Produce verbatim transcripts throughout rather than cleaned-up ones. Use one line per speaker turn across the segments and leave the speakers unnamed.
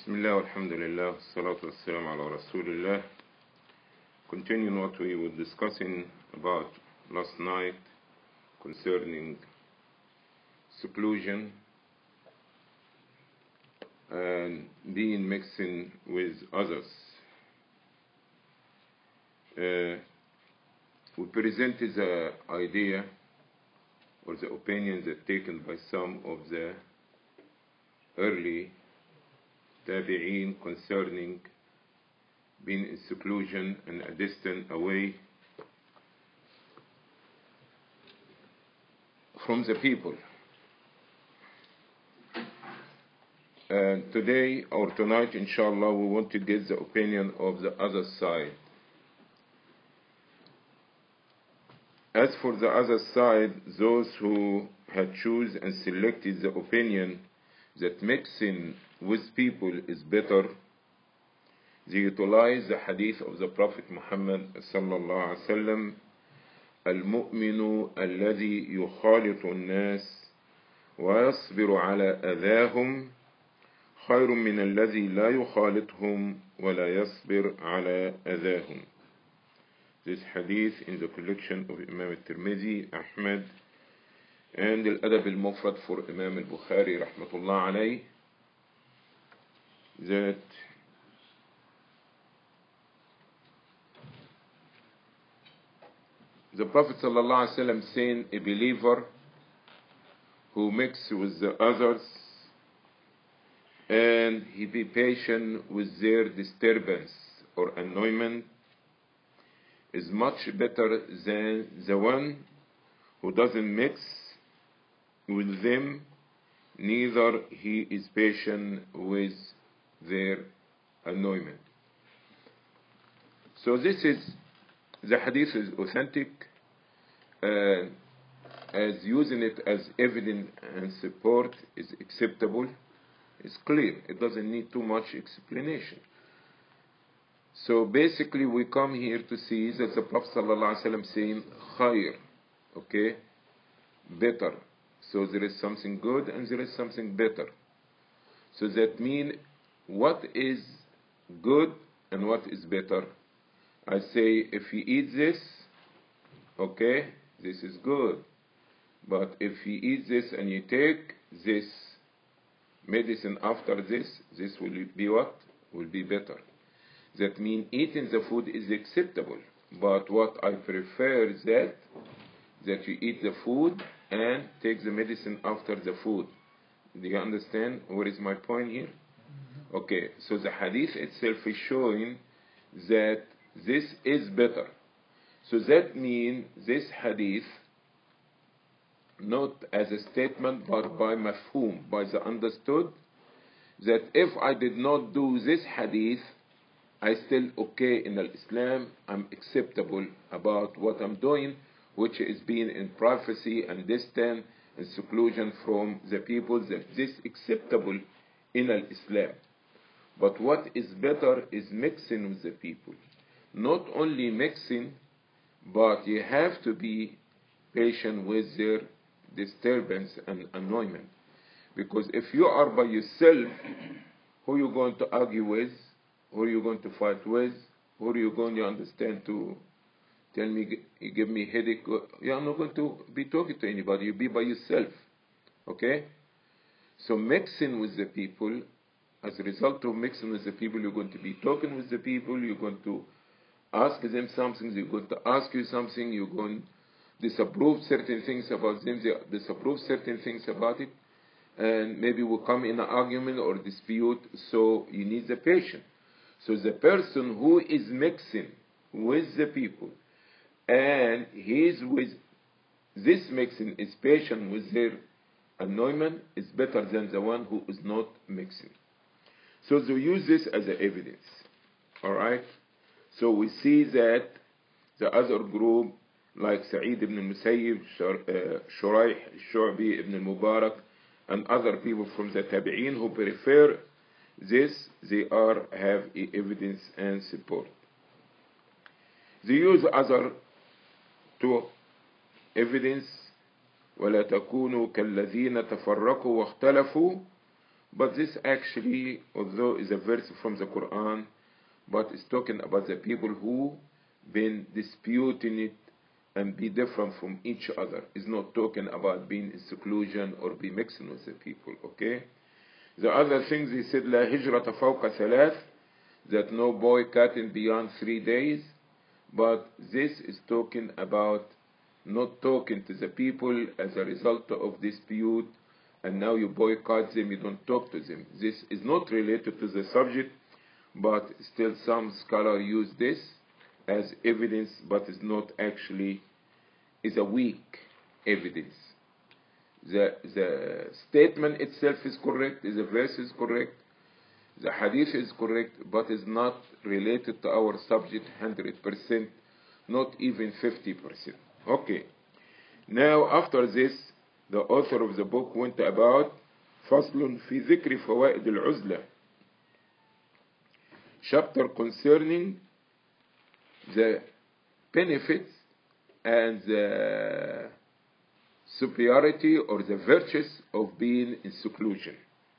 Bismillah, alhamdulillah, salatu wassalam ala rasulillah. Continuing what we were discussing about last night concerning seclusion and being mixing with others. Uh, we presented the idea or the opinions that taken by some of the early tabi'een concerning being in seclusion and a distance away from the people. And today or tonight, inshallah, we want to get the opinion of the other side. As for the other side, those who had chosen and selected the opinion that mixing with people is better, they utilize the hadith of the Prophet Muhammad sallallahu alaihi wasallam, المؤمن الذي يخالط الناس ويصبر على أذاهم خير من الذي لا يخالطهم ولا يصبر على أذاهم. This hadith in the collection of Imam al-Tirmidhi, Ahmad, and Al-Adab al-Mufrad for Imam al-Bukhari rahmatullah alayh, that the Prophet sallallahu alaihi wasallam saying a believer who mixes with the others and he be patient with their disturbance or annoyment is much better than the one who doesn't mix with them, neither he is patient with their annoyment. So this is, the hadith is authentic, uh, as using it as evidence and support is acceptable, it's clear, it doesn't need too much explanation. So basically we come here to see that the Prophet ﷺ saying khair, okay, better. So there is something good and there is something better. So that means what is good and what is better. I say if you eat this, okay, this is good. But if you eat this and you take this medicine after this, this will be what? Will be better. That means eating the food is acceptable. But what I prefer is that, that you eat the food and take the medicine after the food. Do you understand what is my point here? Okay, so the hadith itself is showing that this is better. So that means this hadith, not as a statement but by mafhum, by the understood, that if I did not do this hadith, I still okay in Islam, I'm acceptable about what I'm doing, which is being in privacy and distant and seclusion from the people, that this acceptable in Islam. But what is better is mixing with the people. Not only mixing, but you have to be patient with their disturbance and annoyment. Because if you are by yourself, who are you going to argue with? Who are you going to fight with? Who are you going to understand to tell me, you give me headache? You are not going to be talking to anybody. You be by yourself. Okay? So mixing with the people, as a result of mixing with the people, you're going to be talking with the people, you're going to ask them something, they're going to ask you something, you're going to disapprove certain things about them, they disapprove certain things about it, and maybe we'll come in an argument or dispute, so you need the patience. So the person who is mixing with the people and he is with this mixing is patient with their annoyment is better than the one who is not mixing. So they use this as a evidence. Alright? So we see that the other group like Sa'id ibn al-Musayyib, Shuraih, Shu'bi ibn al-Mubarak, and other people from the Tabi'een who prefer this, they are have evidence and support. They use other two evidence ولا تكونوا كالذين تفرقوا واختلفوا But this actually, although is a verse from the Quran, but it's talking about the people who been disputing it and be different from each other. It's not talking about being in seclusion or be mixing with the people, okay? The other things he said, لا هجرة فوق ثلاث, that no boycotting beyond three days. But this is talking about not talking to the people as a result of dispute, and now you boycott them, you don't talk to them. This is not related to the subject, but still some scholars use this as evidence, but it's not actually, is a weak evidence. The, the statement itself is correct, the verse is correct, the hadith is correct, but is not related to our subject one hundred percent, not even fifty percent. Okay. Now after this, the author of the book went about فصل في ذكر فوائد العزلة, chapter concerning the benefits and the superiority or the virtues of being in seclusion.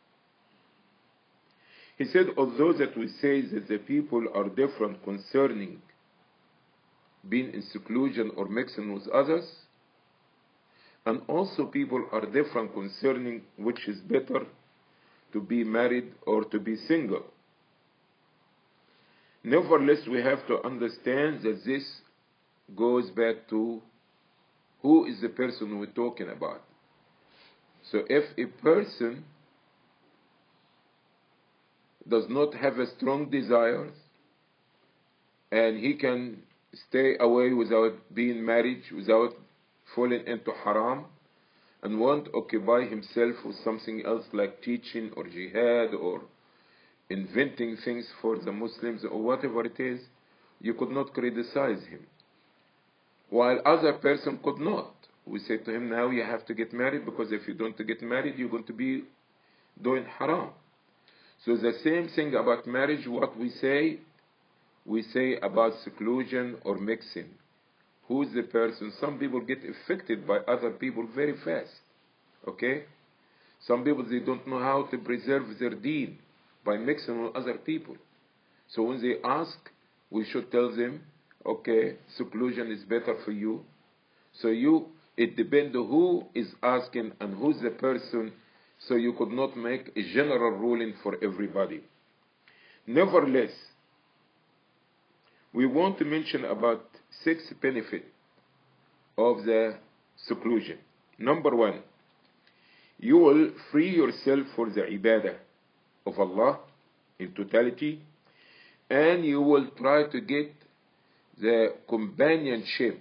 He said, although that we say that the people are different concerning being in seclusion or mixing with others, and also people are different concerning which is better, to be married or to be single. Nevertheless, we have to understand that this goes back to who is the person we're talking about. So if a person does not have a strong desires and he can stay away without being married, without falling into haram, and won't occupy himself with something else like teaching or jihad or inventing things for the Muslims or whatever it is, you could not criticize him. While other person could not. We say to him, now you have to get married, because if you don't get married, you're going to be doing haram. So the same thing about marriage, what we say, we say about seclusion or mixing. Who is the person? Some people get affected by other people very fast. Okay? Some people, they don't know how to preserve their deen by mixing with other people. So when they ask, we should tell them, okay, seclusion is better for you. So you, it depends on who is asking and who's the person, so you could not make a general ruling for everybody. Nevertheless, we want to mention about six benefits of the seclusion. Number one, you will free yourself for the ibadah of Allah in totality, and you will try to get the companionship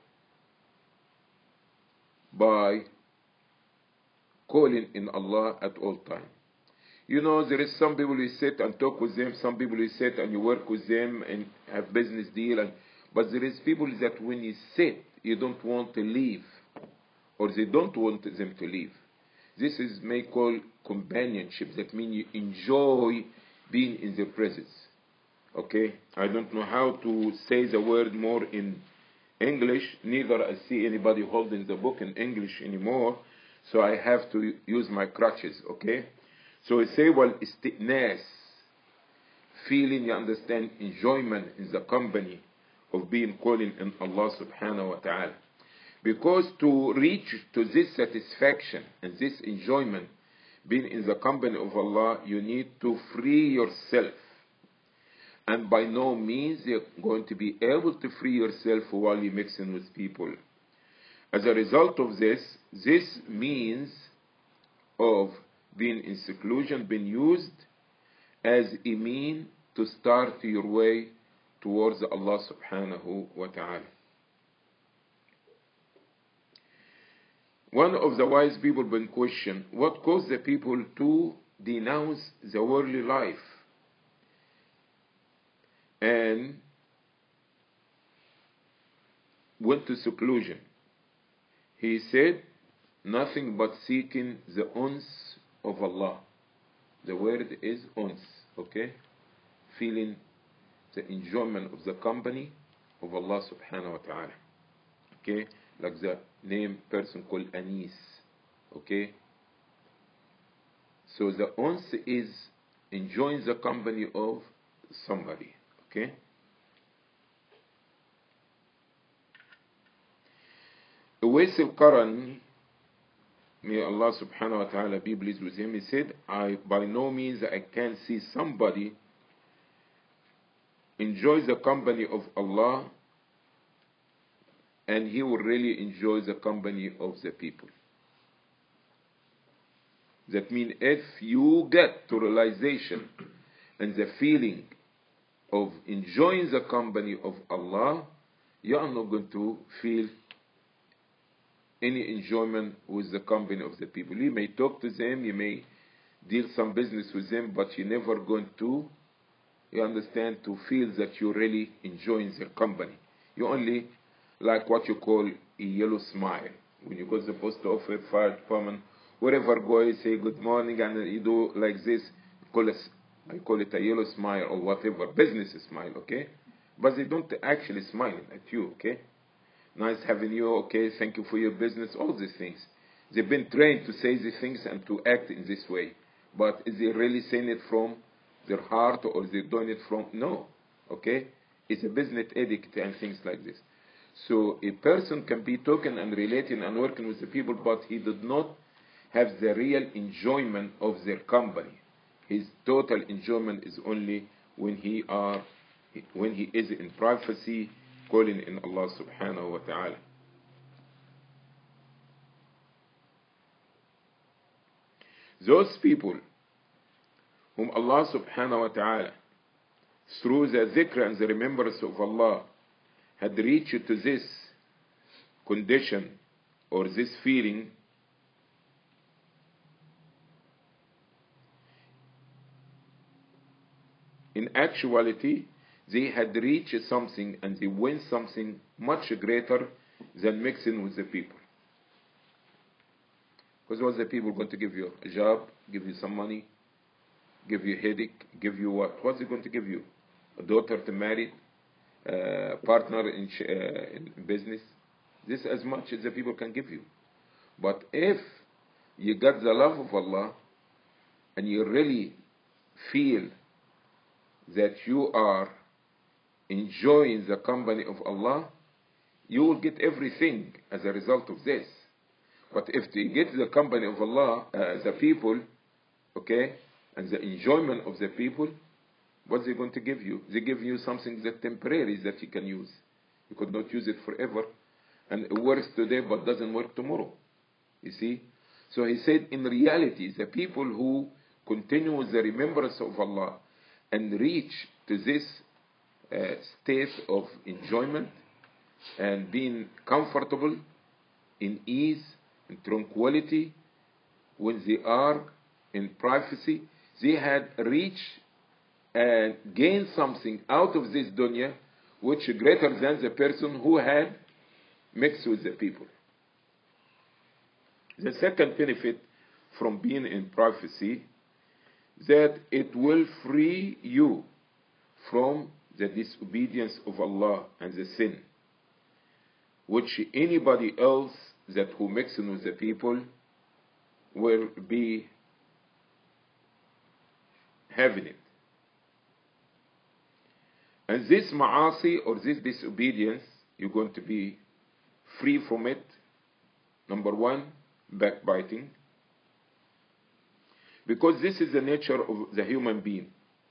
by calling in Allah at all times. You know, there is some people who sit and talk with them, some people who sit and you work with them and have business deal, and but there is people that when you sit, you don't want to leave, or they don't want them to leave. This is may call companionship. That means you enjoy being in their presence. Okay? I don't know how to say the word more in English. Neither I see anybody holding the book in English anymore, so I have to use my crutches. Okay? So we say, well, isti'nas, feeling, you understand, enjoyment in the company of being calling in Allah subhanahu wa ta'ala. Because to reach to this satisfaction and this enjoyment, being in the company of Allah, you need to free yourself. And by no means you're going to be able to free yourself while you're mixing with people. As a result of this, this means of being in seclusion been used as a mean to start your way towards Allah subhanahu wa ta'ala. One of the wise people been questioned, what caused the people to denounce the worldly life and went to seclusion? He said, nothing but seeking the uns of Allah. The word is uns, okay? Feeling the enjoyment of the company of Allah subhanahu wa ta'ala. Okay? Like the name person called Anis. Okay? So the uns is enjoying the company of somebody. Okay? Uwais al-Qarani, may Allah subhanahu wa ta'ala be pleased with him, he said, I by no means I can see somebody enjoy the company of Allah and he will really enjoy the company of the people. That means if you get to realization and the feeling of enjoying the company of Allah, you are not going to feel any enjoyment with the company of the people. You may talk to them, you may deal some business with them, but you're never going to, you understand, to feel that you're really enjoying their company. You only like what you call a yellow smile. When you go to the post office, fire department, wherever go, you say good morning, and you do like this, call it, I call it a yellow smile or whatever, business smile, okay? But they don't actually smile at you, okay? Nice having you, okay, thank you for your business, all these things. They've been trained to say these things and to act in this way. But is they really saying it from their heart or is they doing it from, no, okay? It's a business etiquette and things like this. So a person can be talking and relating and working with the people, but he did not have the real enjoyment of their company. His total enjoyment is only when he are when he is in privacy, calling in Allah subhanahu wa ta'ala. Those people whom Allah subhanahu wa ta'ala, through the dhikr and the remembrance of Allah, had reached to this condition or this feeling, in actuality, they had reached something and they win something much greater than mixing with the people. Because what's the people going to give you? A job, give you some money, give you a headache, give you what? What's it going to give you? A daughter to marry, a uh, partner in, uh, in business? This is as much as the people can give you. But if you got the love of Allah and you really feel that you are enjoying the company of Allah, you will get everything as a result of this. But if you get the company of Allah, uh, the people, okay, and the enjoyment of the people, what's they going to give you? They give you something that temporary that you can use. You could not use it forever. And it works today but doesn't work tomorrow. You see? So he said, in reality, the people who continue with the remembrance of Allah and reach to this uh, state of enjoyment and being comfortable, in ease, in tranquility, when they are in privacy, they had reached and gained something out of this dunya which is greater than the person who had mixed with the people. The second benefit from being in privacy, that it will free you from the disobedience of Allah and the sin, which anybody else that who mixing with the people will be having it. And this ma'asi or this disobedience, you're going to be free from it. Number one, backbiting. Because this is the nature of the human being.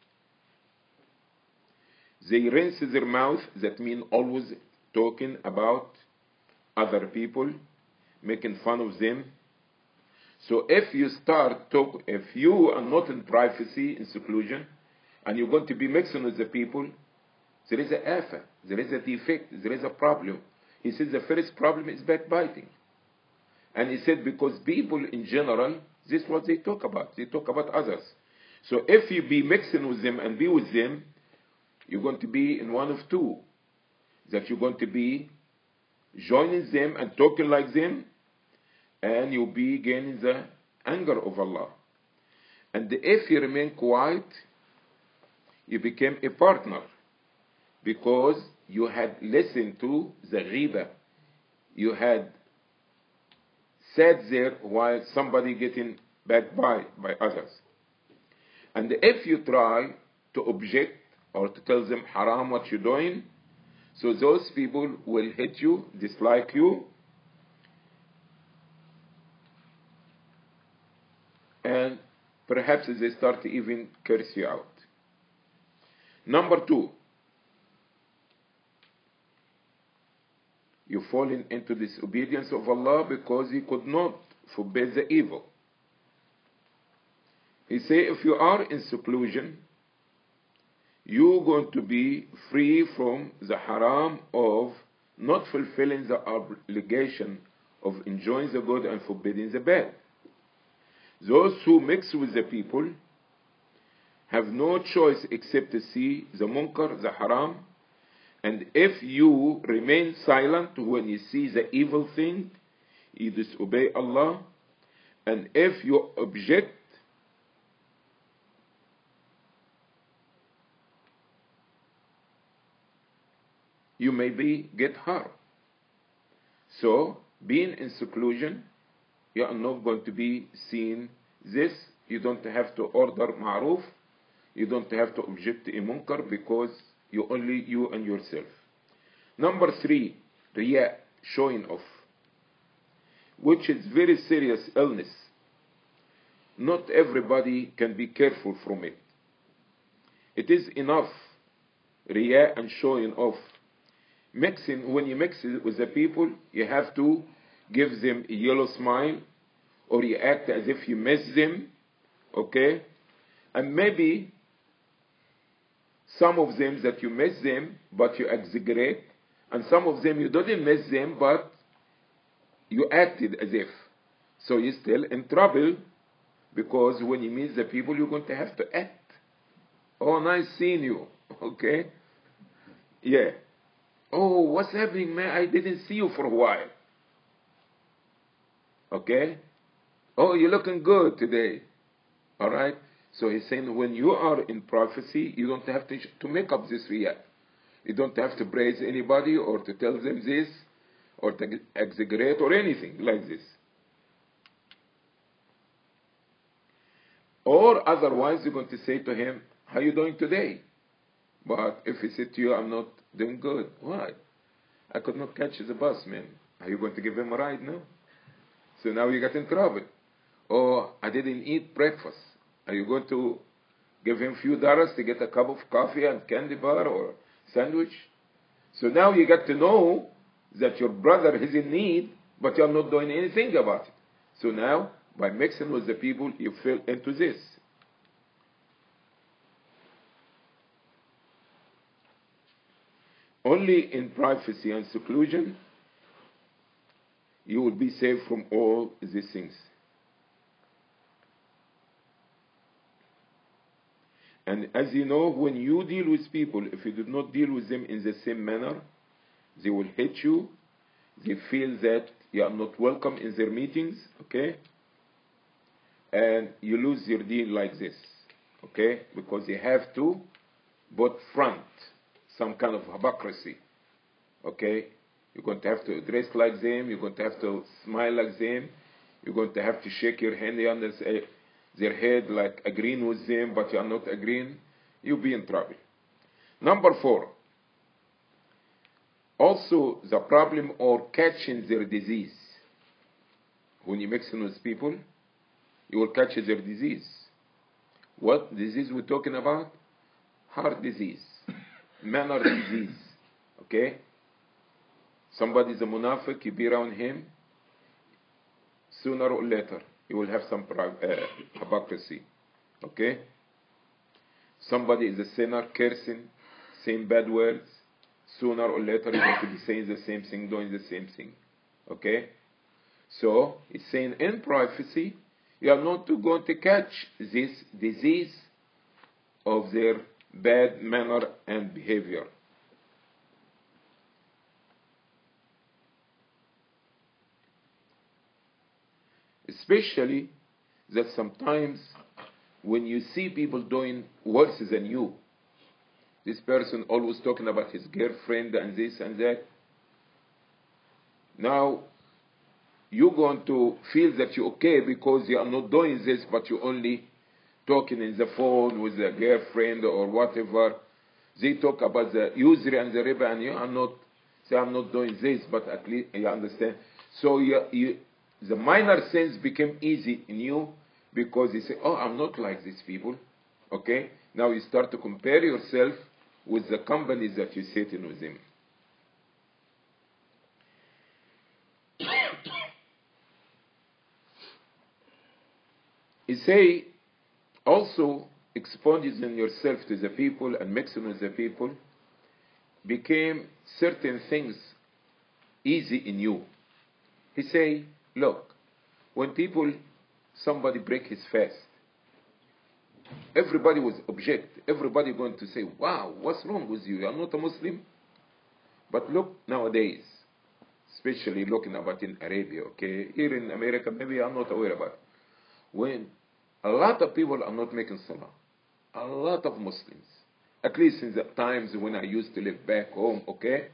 They rinse their mouth, that means always talking about other people, making fun of them. So if you start talk, if you are not in privacy, in seclusion, and you're going to be mixing with the people, there is a afa, there is a defect, there is a problem. He said the first problem is backbiting. And he said because people in general, this is what they talk about. They talk about others. So if you be mixing with them and be with them, you're going to be in one of two. That you're going to be joining them and talking like them, and you'll be gaining the anger of Allah. And if you remain quiet, you became a partner, because you had listened to the ghiba. You had sat there while somebody getting backed by, by others. And if you try to object or to tell them haram what you're doing, so those people will hate you, dislike you, and perhaps they start to even curse you out. Number two, you falling into disobedience of Allah because He could not forbid the evil. He say if you are in seclusion, you're going to be free from the haram of not fulfilling the obligation of enjoying the good and forbidding the bad. Those who mix with the people have no choice except to see the munkar, the haram, and if you remain silent when you see the evil thing, you disobey Allah, and if you object, you may be get harm. So, being in seclusion, you are not going to be seeing this. You don't have to order ma'ruf. You don't have to object to a munkar because you only you and yourself. Number three, riya, showing off, which is very serious illness. Not everybody can be careful from it. It is enough, riya and showing off. Mixing, when you mix it with the people, you have to give them a yellow smile, or you act as if you miss them, okay? And maybe some of them that you miss them, but you exaggerate, and some of them you didn't miss them, but you acted as if. So you're still in trouble, because when you meet the people, you're going to have to act. Oh, nice seeing you, okay? Yeah. Oh, what's happening, man? I didn't see you for a while. Okay? Oh, you're looking good today. All right? So he's saying when you are in prophecy, you don't have to, to make up this riyah. You don't have to praise anybody or to tell them this or to exaggerate or anything like this. Or otherwise, you're going to say to him, how are you doing today? But if he said to you, I'm not doing good. Why? I could not catch the bus, man. Are you going to give him a ride now? So now you get in trouble. Or I didn't eat breakfast. Are you going to give him a few dollars to get a cup of coffee and candy bar or sandwich? So now you get to know that your brother is in need, but you're not doing anything about it. So now, by mixing with the people, you fell into this. Only in privacy and seclusion, you will be saved from all these things. And as you know, when you deal with people, if you do not deal with them in the same manner, they will hate you. They feel that you are not welcome in their meetings, okay? And you lose your deal like this, okay? Because you have to put front some kind of hypocrisy, okay? You're going to have to dress like them. You're going to have to smile like them. You're going to have to shake your hand under their head like agreeing with them, but you are not agreeing. You'll be in trouble. Number four, also the problem or catching their disease. When you mix in with people, you will catch their disease. What disease we're talking about? Heart disease, manner disease, okay? Somebody's a munafiq, you be around him, sooner or later, you will have some uh, hypocrisy, okay? Somebody is a sinner, cursing, saying bad words, sooner or later you're going to be saying the same thing, doing the same thing, okay? So, it's saying in privacy, you are not going to catch this disease of their bad manner and behavior. Especially that sometimes when you see people doing worse than you, this person always talking about his girlfriend and this and that. Now, you're going to feel that you're okay because you are not doing this, but you're only talking in the phone with a girlfriend or whatever. They talk about the usury and the riba, and you are not, say, I'm not doing this, but at least you understand. So you, you, the minor sins became easy in you because you say, oh, I'm not like these people. Okay? Now you start to compare yourself with the companies that you sit in with them. You say, also exposing yourself to the people and mixing with the people became certain things easy in you. He say, look, when people, somebody break his fast, everybody was object. Everybody going to say, wow, what's wrong with you? You are not a Muslim? But look nowadays, especially looking about in Arabia, okay? Here in America, maybe I'm not aware about it. When a lot of people are not making salah, a lot of Muslims, at least in the times when I used to live back home, okay?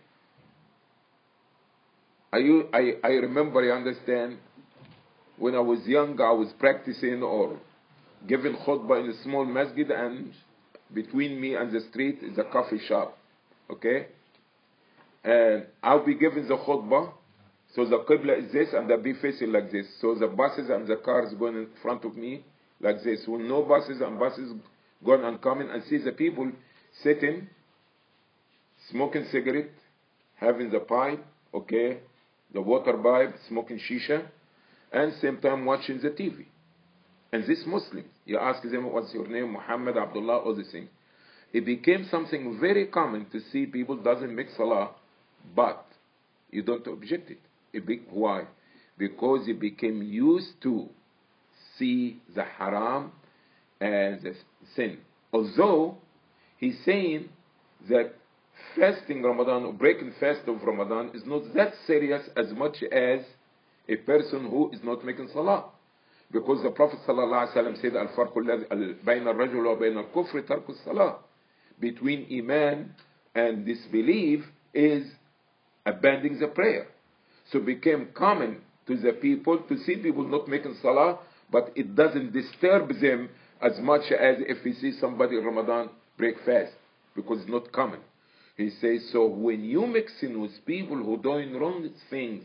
I, I, I remember, you understand, when I was young, I was practicing or giving khutbah in a small masjid, and between me and the street is a coffee shop, okay? And I'll be giving the khutbah, so the qibla is this, and I'll be facing like this. So the buses and the cars going in front of me like this. When no buses and buses going and coming, and see the people sitting, smoking cigarette, having the pipe, okay, the water pipe, smoking shisha, and same time watching the T V. And this Muslims, you ask them, what's your name, Muhammad, Abdullah, all these things. It became something very common to see people doesn't make salah, but you don't object it. it be, why? Because it became used to see the haram and the sin. Although he's saying that fasting Ramadan or breaking fast of Ramadan is not that serious as much as a person who is not making salah. Because the Prophet ﷺ said, Al-farqu bayna al-rajul wa bayna al-kufri tarku salah. Between iman and disbelief is abandoning the prayer. So it became common to the people to see people not making salah, but it doesn't disturb them as much as if we see somebody in Ramadan break fast, because it's not common. He says, so when you mixing with people who are doing wrong things,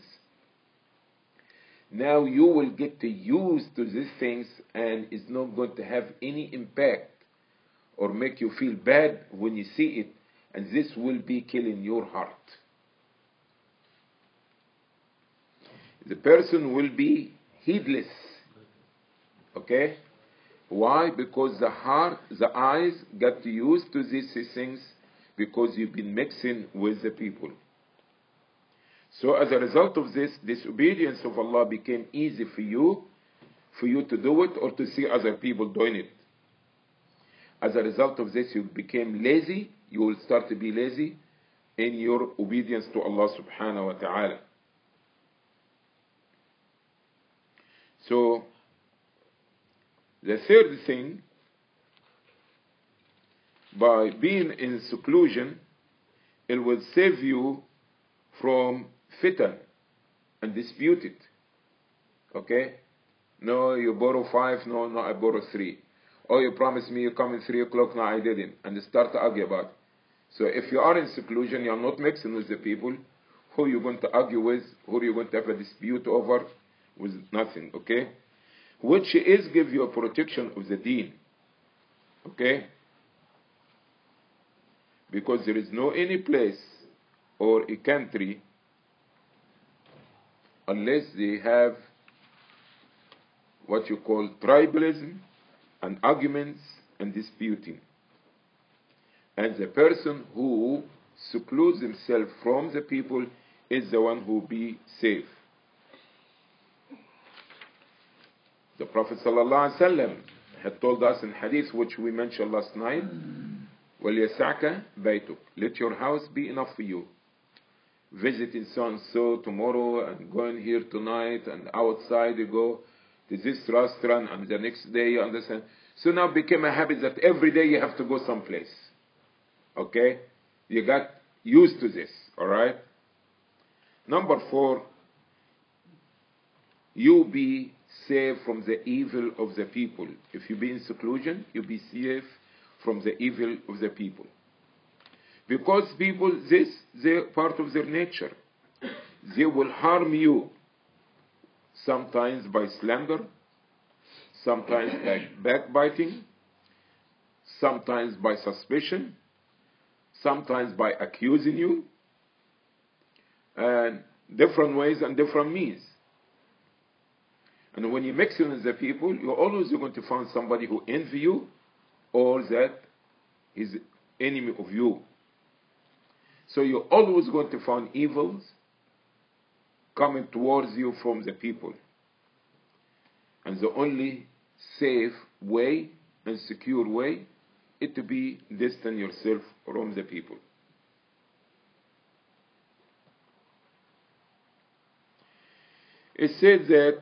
now you will get to used to these things, and it's not going to have any impact or make you feel bad when you see it, and this will be killing your heart. The person will be heedless. Okay? Why? Because the heart, the eyes got used to these things because you've been mixing with the people. So as a result of this, disobedience of Allah became easy for you, for you to do it or to see other people doing it. As a result of this, you became lazy. You will start to be lazy in your obedience to Allah subhanahu wa ta'ala. So, the third thing, by being in seclusion, it will save you from fitan and dispute it. Okay? No, you borrow five, no, no, I borrow three. Oh, you promised me you come in three o'clock, no, I didn't. And they start to argue about it. So if you are in seclusion, you are not mixing with the people. Who are you going to argue with? Who are you going to have a dispute over? With nothing, okay? Which is give you a protection of the deen. Okay? Because there is no any place or a country unless they have what you call tribalism and arguments and disputing. And the person who secludes himself from the people is the one who be safe. The Prophet ﷺ had told us in hadith which we mentioned last night, وَلْيَسَعْكَ بَيْتُكَ, let your house be enough for you. Visiting so and so tomorrow and going here tonight, and outside you go to this restaurant, and the next day you understand. So now it became a habit that every day you have to go someplace. Okay? You got used to this, alright? Number four, you be safe from the evil of the people. If you be in seclusion, you be safe from the evil of the people. Because people, this, they're part of their nature. They will harm you, sometimes by slander, sometimes by backbiting, sometimes by suspicion, sometimes by accusing you, and different ways and different means. And when you mix in with the people, you're always going to find somebody who envy you or that is enemy of you. So you're always going to find evils coming towards you from the people. And the only safe way and secure way is to be distant yourself from the people. It said that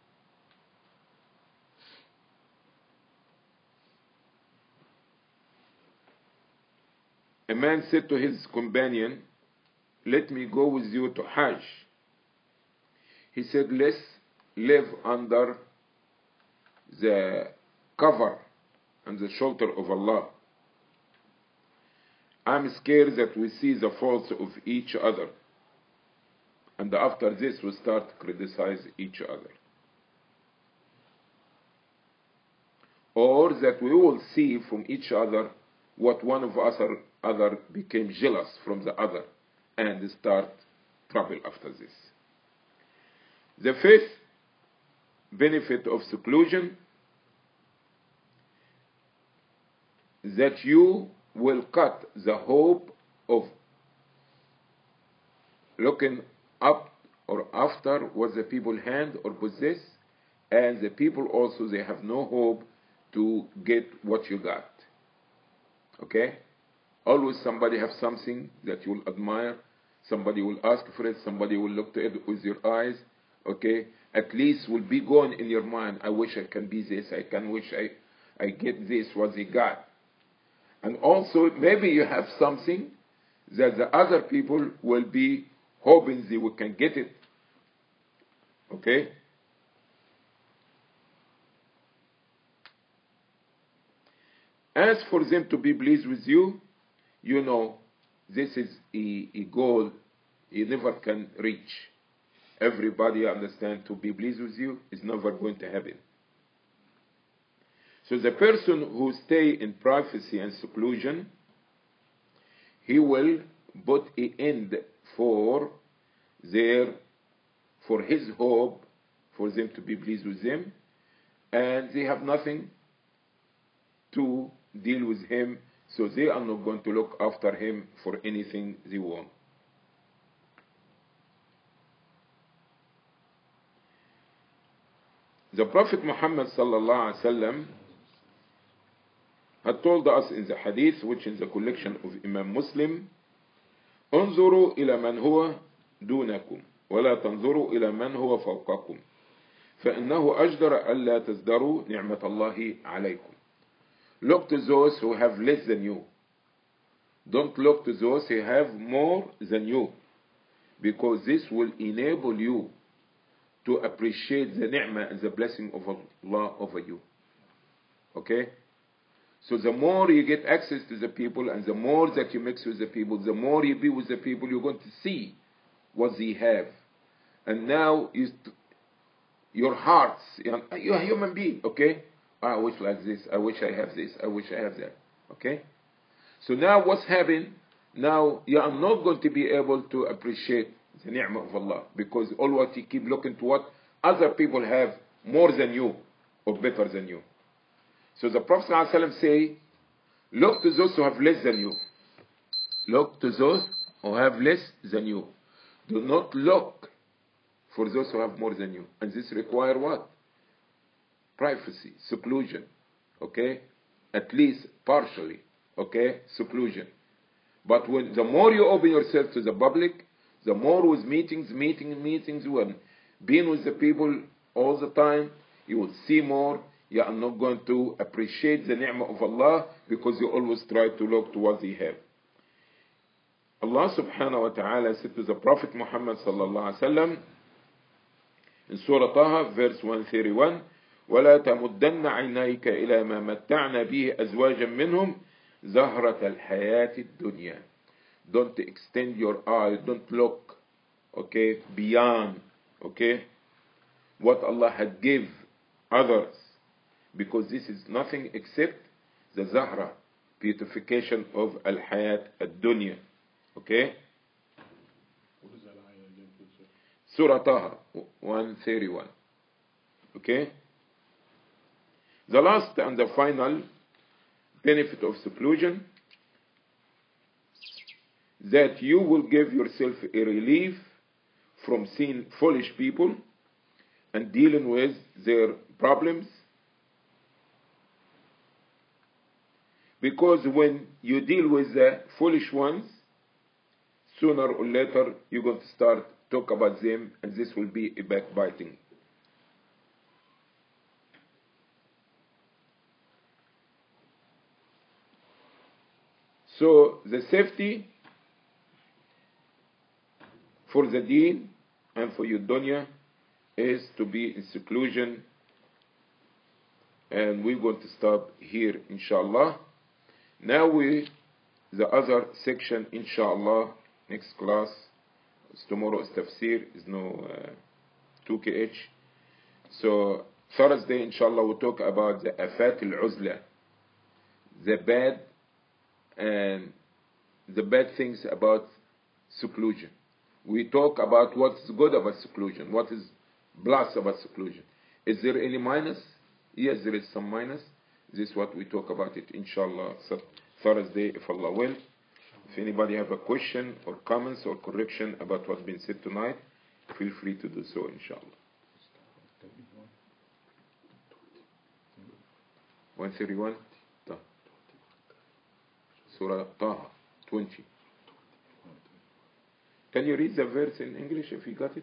a man said to his companion, "Let me go with you to Hajj." He said, "Let's live under the cover and the shelter of Allah. I'm scared that we see the faults of each other, and after this we start to criticize each other. Or that we will see from each other what one of us or other became jealous from the other and start trouble after this." The fifth benefit of seclusion, that you will cut the hope of looking up or after what the people hand or possess, and the people also, they have no hope to get what you got. Okay? Always somebody have something that you will admire, somebody will ask for it, somebody will look to it with your eyes, okay? At least will be going in your mind, I wish I can be this, I can wish I, I get this, what they got. And also, maybe you have something that the other people will be hoping they can get it. Okay? As for them to be pleased with you, you know, this is a, a goal you never can reach. Everybody understand to be pleased with you is never going to happen. So the person who stay in privacy and seclusion, he will put an end for their, for his hope, for them to be pleased with them, and they have nothing to deal with him, so they are not going to look after him for anything they want. The Prophet Muhammad sallallahu alaihi wasallam had told us in the hadith, which is the collection of Imam Muslim, انظروا إلى من هو دونكم ولا تنظروا إلى من هو فوقكم فإنه أجدر ألا تزدروا نعمة الله عليكم. Look to those who have less than you. Don't look to those who have more than you, because this will enable you to appreciate the ni'mah and the blessing of Allah over you. Okay? So the more you get access to the people and the more that you mix with the people, the more you be with the people, you're going to see what they have. And now you st- your hearts, you're a human being, okay? I wish like this, I wish I have this, I wish I have that. Okay? So now what's happening? Now you are not going to be able to appreciate the ni'mah of Allah, because always you keep looking to what other people have more than you or better than you. So the Prophet ﷺ say, look to those who have less than you. Look to those who have less than you. Do not look for those who have more than you. And this requires what? Privacy, seclusion. Okay? At least partially. Okay? Seclusion. But when the more you open yourself to the public, the more with meetings, meetings, meetings, when being with the people all the time, you will see more. You are not going to appreciate the ni'mah of Allah, because you always try to look to what they have. Allah subhanahu wa ta'ala said to the Prophet Muhammad sallallahu alaihi wasallam, In Surah Taha, verse one thirty-one, وَلَا تَمُدَّنَّ عَيْنَيْكَ إِلَى مَا مَتَّعْنَا بِهِ أَزْوَاجًا مِّنْهُمْ زَهْرَةَ الْحَيَاةِ الدُّنْيَا. Don't extend your eyes, don't look, okay, beyond, okay, what Allah had give others, because this is nothing except the zahra, beautification of al-hayat ad-dunya, okay.
What is that ayah again, please, sir?
Surah Taha, one thirty-one, okay. The last and the final benefit of seclusion, that you will give yourself a relief from seeing foolish people and dealing with their problems. Because when you deal with the foolish ones, sooner or later you're going to start talk about them, and this will be a backbiting. So the safety for the deen and for your dunya is to be in seclusion, and we're going to stop here, inshallah. Now we, the other section, inshallah, next class, tomorrow is tafsir, is no uh, two K H. So Thursday, inshallah, we'll talk about the afat al-uzla, the bad and the bad things about seclusion. We talk about what's good about seclusion, what is plus about seclusion. Is there any minus? Yes, there is some minus. This is what we talk about it, inshallah, so Thursday, if Allah will. If anybody have a question or comments or correction about what's been said tonight, feel free to do so, inshallah. one thirty-one, Surah Taha, twenty. Can you read the verse in English if you got it?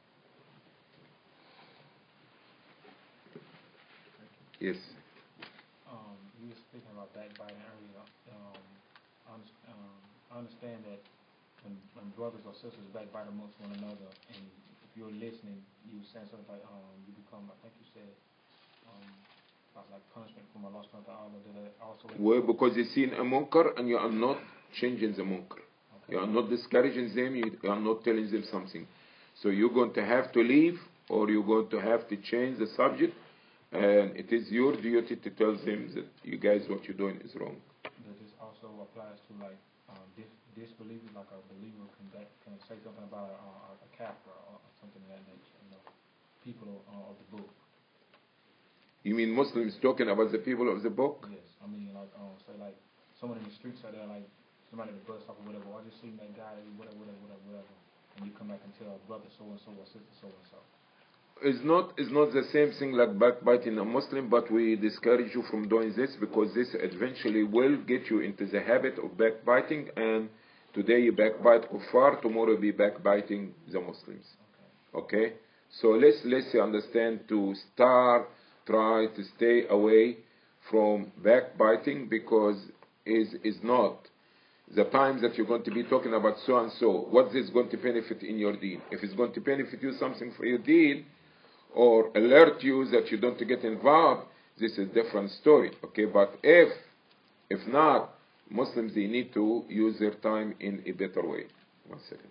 Yes.
Um, you were speaking about backbiting earlier. Um, I, under, um, I understand that when, when brothers or sisters backbite amongst one another, and if you're listening, you saying something like, um, you become, I think you said, um, like punishment from Allah subhanahu wa ta'ala. Did it also?
Well, because you seen a munkar and you are not changing the munkar. Okay. You are not discouraging them, you are not telling them something. So you're going to have to leave, or you're going to have to change the subject, and it is your duty to tell them that you guys, what you're doing is wrong.
Does this also applies to like um, dis disbelievers, like a believer can, that, can say something about a, a, a kafir or something of that nature, you know, people uh, of the book?
You mean Muslims talking about the people of the book?
Yes, I mean like um, say like someone in the streets out there, like somebody in the bus stop or whatever. I just seen that guy, whatever, whatever, whatever, whatever, and you come back and tell brother so and so or sister so and so.
It's not, it's not the same thing like backbiting a Muslim, but we discourage you from doing this, because this eventually will get you into the habit of backbiting, and today you backbite kuffar, tomorrow you be backbiting the Muslims. Okay? Okay? So let's, let's understand to start, try to stay away from backbiting, because is is not the time that you're going to be talking about so and so. What is going to benefit in your deen? If it's going to benefit you something for your deen, or alert you that you don't get involved, this is a different story. Okay, but if if not, Muslims, they need to use their time in a better way. One second.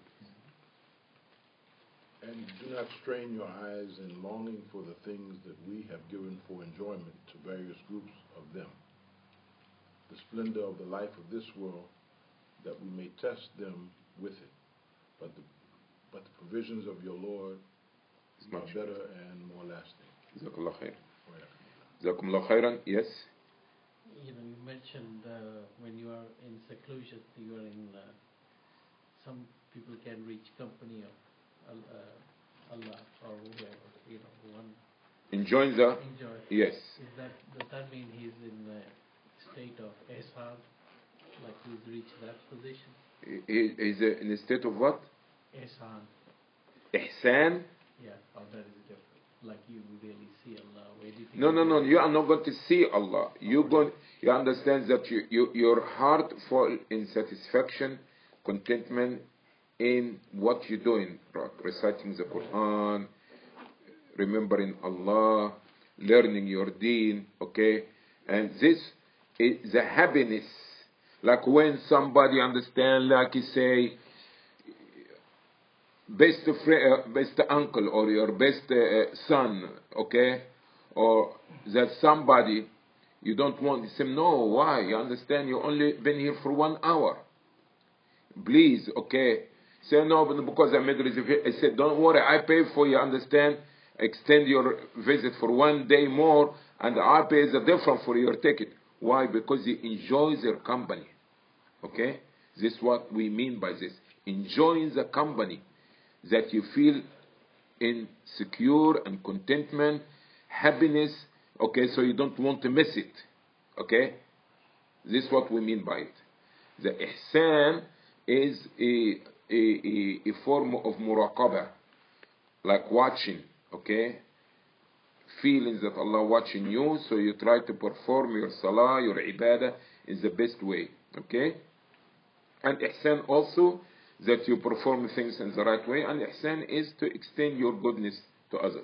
And do not strain your eyes in longing for the things that we have given for enjoyment to various groups of them, the splendor of the life of this world, that we may test them with it. But the, but the provisions of your Lord are better and more lasting.
Jazakallah khair. Jazakumullah khairan. Yes.
You know, you mentioned uh, when you are in seclusion, you are in. Uh, some people can reach company of uh, Allah or whoever. You know, one.
Enjoying the.
Enjoy.
Yes.
Is that does that mean he's in the state of ihsan, like he's reached that position?
He is in a state of what?
Ihsan.
Ihsan.
Yeah, or that is different. Like you really see Allah. Where do you think
No, no, no. You are not going to see Allah. You going. You understand that you, you, your heart fall in satisfaction, contentment in what you're doing, reciting the Quran, remembering Allah, learning your deen, okay? And this is the happiness. Like when somebody understand, like you say, best friend, uh, best uncle or your best uh, son, okay? Or that somebody you don't want to say, no, why? You understand, you only been here for one hour. Please, okay? Say, no, but because I made a reservation. I said, don't worry, I pay for you, understand? Extend your visit for one day more, and I pay the difference for your ticket. Why? Because he enjoys your company. Okay? This is what we mean by this. Enjoying the company, that you feel in secure and contentment, happiness, okay, so you don't want to miss it. Okay? This is what we mean by it. The ihsan is a, a, a, a form of muraqabah, like watching, okay? Feelings that Allah watching you, so you try to perform your salah, your ibadah in the best way, okay? And ihsan also, that you perform things in the right way, and ihsan is to extend your goodness to others.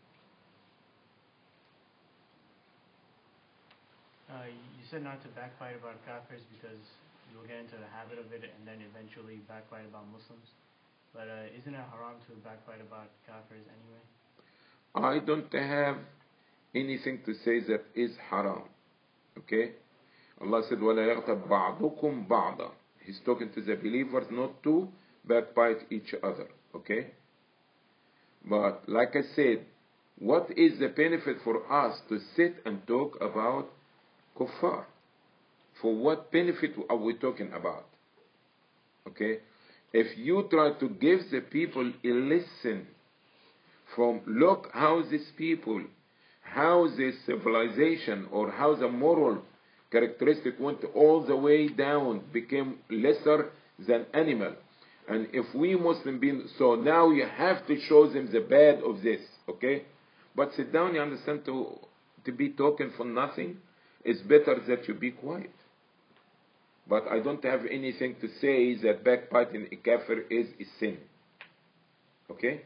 Uh, you said not to backbite about kafirs because you'll get into the habit of it and then eventually backbite about Muslims. But uh, isn't it haram to backbite about kafirs anyway?
I don't have anything to say that is haram. Okay? Allah said, وَلَا يَغْتَبْ بَعْضُكُمْ بَعْضًا. He's talking to the believers not to backbite each other. Okay? But like I said, what is the benefit for us to sit and talk about kuffar? For what benefit are we talking about? Okay? If you try to give the people a lesson from, look how these people, how this civilization or how the moral characteristic went all the way down, became lesser than animal. And if we Muslim being, so now you have to show them the bad of this, okay? But sit down, you understand, to, to be talking for nothing, it's better that you be quiet. But I don't have anything to say that backbiting a kafir is a sin. Okay?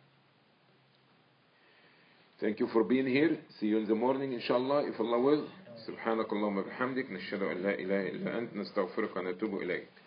Thank you for being here. See you in the morning, inshallah, if Allah will. سبحانك اللهم وبحمدك نشهد أن لا إله إلا أنت نستغفرك ونتوب إليك.